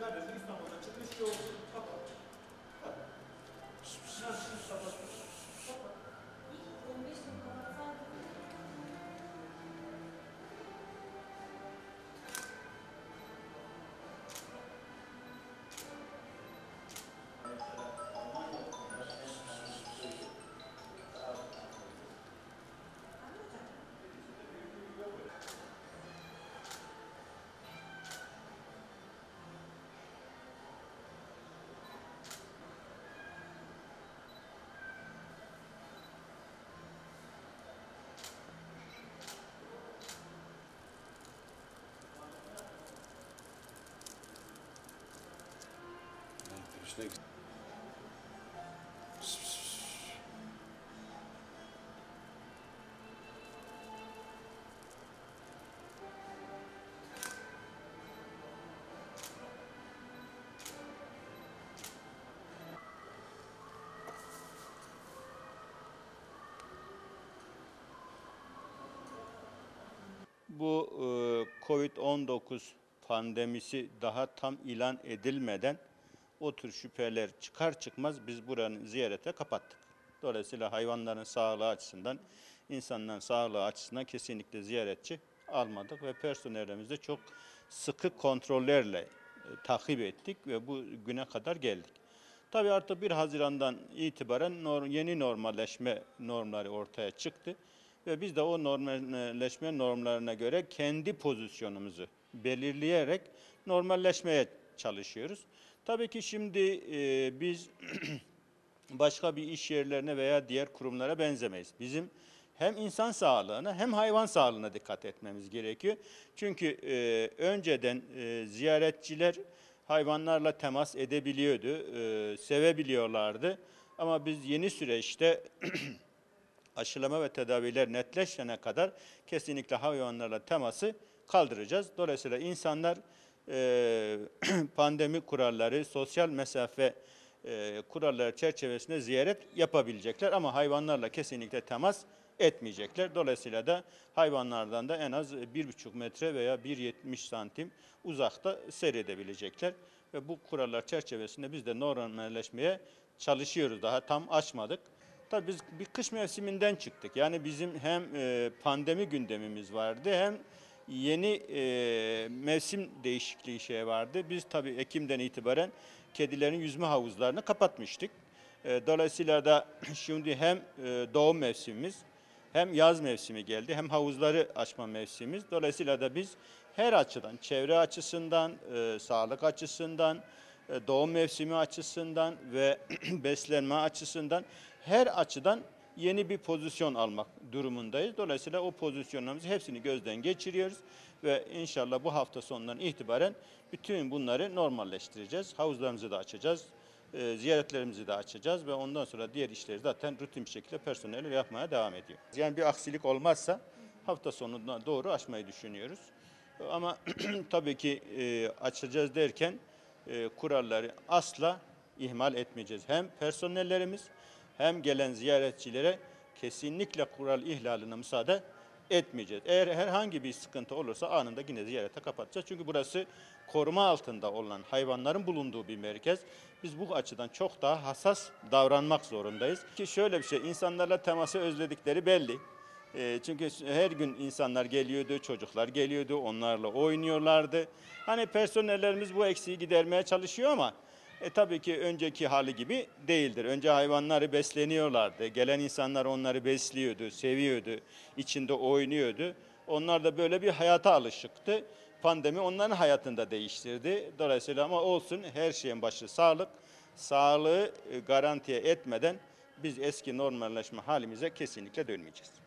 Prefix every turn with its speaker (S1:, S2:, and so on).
S1: Sadece İstanbul'da çıkmış yol kapat. Nasıl kapat?
S2: İlk 15 gün kapatsaydık.
S3: Bu Covid-19 pandemisi daha tam ilan edilmeden o tür şüpheler çıkar çıkmaz biz buranın ziyarete kapattık. Dolayısıyla hayvanların sağlığı açısından, insanların sağlığı açısından kesinlikle ziyaretçi almadık ve personelimizi çok sıkı kontrollerle takip ettik ve bu güne kadar geldik. Tabii artık 1 Haziran'dan itibaren yeni normalleşme normları ortaya çıktı. Ve biz de o normalleşme normlarına göre kendi pozisyonumuzu belirleyerek normalleşmeye çalışıyoruz. Tabii ki şimdi biz başka bir iş yerlerine veya diğer kurumlara benzemeyiz. Bizim hem insan sağlığına hem hayvan sağlığına dikkat etmemiz gerekiyor. Çünkü önceden ziyaretçiler hayvanlarla temas edebiliyordu, sevebiliyorlardı. Ama biz yeni süreçte aşılama ve tedaviler netleşene kadar kesinlikle hayvanlarla teması kaldıracağız. Dolayısıyla insanlar pandemi kuralları, sosyal mesafe kuralları çerçevesinde ziyaret yapabilecekler ama hayvanlarla kesinlikle temas etmeyecekler. Dolayısıyla da hayvanlardan da en az 1,5 metre veya 1,70 santim uzakta seyredebilecekler. Ve bu kurallar çerçevesinde biz de normalleşmeye çalışıyoruz. Daha tam açmadık. Tabii biz bir kış mevsiminden çıktık. Yani bizim hem pandemi gündemimiz vardı hem yeni mevsim değişikliği vardı. Biz tabii Ekim'den itibaren kedilerin yüzme havuzlarını kapatmıştık. Dolayısıyla da şimdi hem doğum mevsimimiz hem yaz mevsimi geldi hem havuzları açma mevsimimiz. Dolayısıyla da biz her açıdan, çevre açısından, sağlık açısından, doğum mevsimi açısından ve beslenme açısından her açıdan yeni bir pozisyon almak durumundayız. Dolayısıyla o pozisyonlarımızı hepsini gözden geçiriyoruz ve inşallah bu hafta sonundan itibaren bütün bunları normalleştireceğiz. Havuzlarımızı da açacağız, ziyaretlerimizi de açacağız ve ondan sonra diğer işleri zaten rutin bir şekilde personel yapmaya devam ediyor. Yani bir aksilik olmazsa hafta sonuna doğru açmayı düşünüyoruz. Ama tabii ki açacağız derken kuralları asla ihmal etmeyeceğiz. Hem personellerimiz hem gelen ziyaretçilere kesinlikle kural ihlaline müsaade etmeyeceğiz. Eğer herhangi bir sıkıntı olursa anında yine ziyarete kapatacağız. Çünkü burası koruma altında olan hayvanların bulunduğu bir merkez. Biz bu açıdan çok daha hassas davranmak zorundayız. Ki şöyle bir şey, insanlarla teması özledikleri belli. Çünkü her gün insanlar geliyordu, çocuklar geliyordu, onlarla oynuyorlardı. Hani personellerimiz bu eksiği gidermeye çalışıyor ama tabii ki önceki hali gibi değildir. Önce hayvanları besleniyorlardı. Gelen insanlar onları besliyordu, seviyordu, içinde oynuyordu. Onlar da böyle bir hayata alışıktı. Pandemi onların hayatını da değiştirdi. Dolayısıyla ama olsun, her şeyin başı sağlık. Sağlığı garantiye etmeden biz eski normalleşme halimize kesinlikle dönmeyeceğiz.